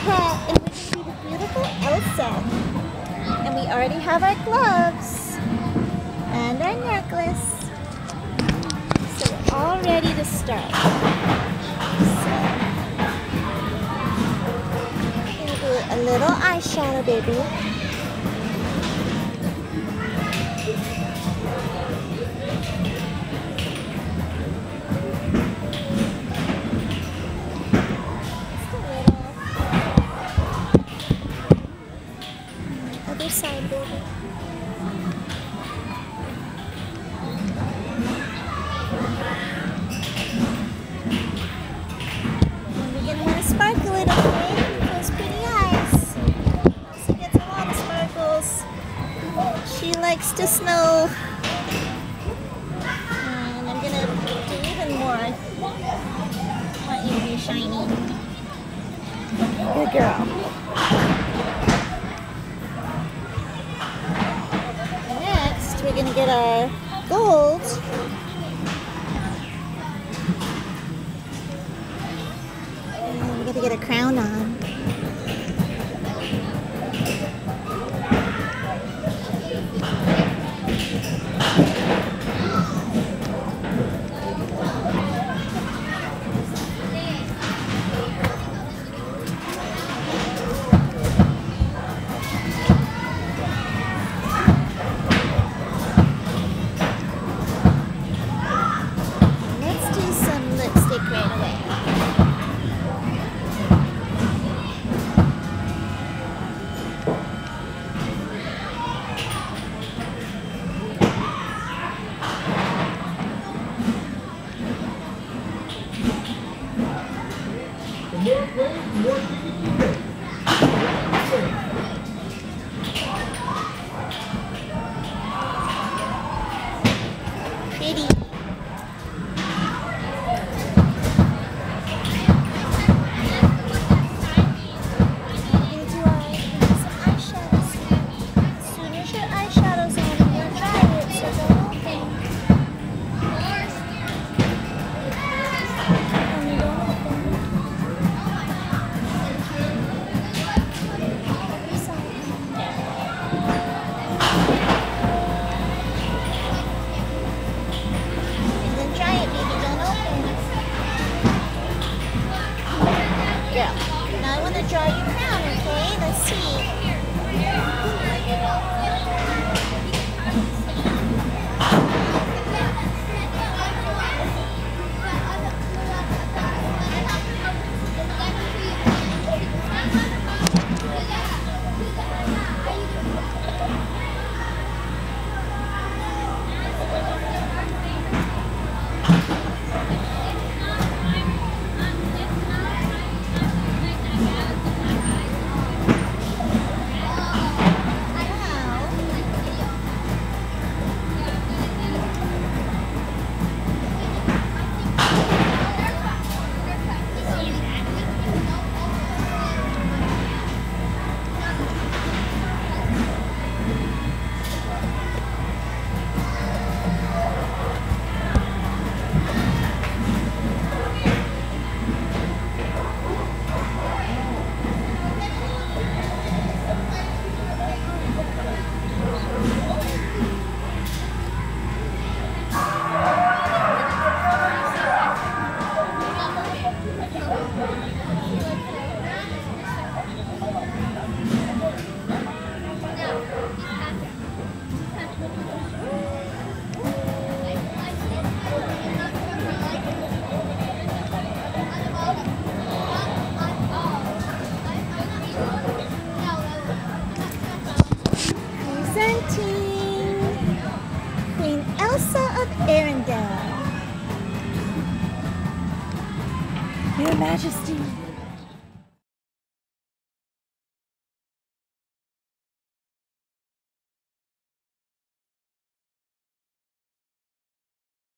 hat, and we're going to be the beautiful Elsa. And we already have our gloves and our necklace. So we're all ready to start. So, I'm going to do a little eyeshadow, baby. Other side, baby. And we're gonna want to sparkle it, okay? Those pretty eyes. She gets a lot of sparkles. She likes to snow. And I'm gonna do even more. I want you to be shiny. Good girl. We're going to get our gold. And we're going to get a crown on. Pretty. Now I want to draw your crown, okay? Let's see. Presenting Queen Elsa of Arendelle. Your Majesty.